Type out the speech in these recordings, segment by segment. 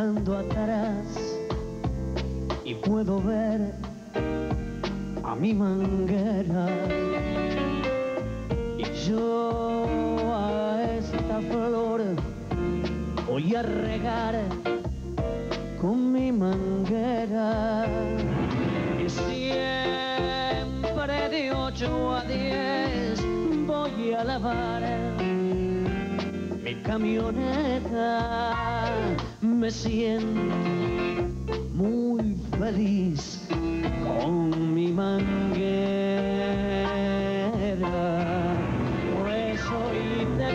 mirando atrás y puedo ver a mi manguera. Y yo a esta flor voy a regar con mi manguera. Y siempre de 8 a 10 voy a lavar mi camioneta. Me siento muy feliz con mi manguera. Por eso hoy te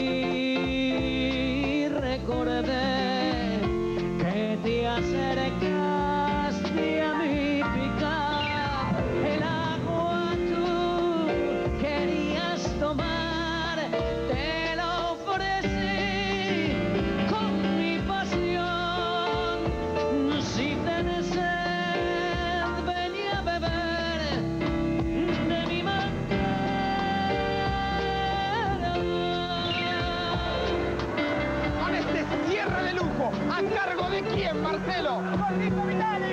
vi, recordé que te acercaste a mi picar. El agua tú querías tomar, te lo ofrecí con mi pasión. Si tenés sed, ven a beber de mi manguera. Con este cierre de lujo, ¿a cargo de quién, Marcelo? ¡Gordito Vitale!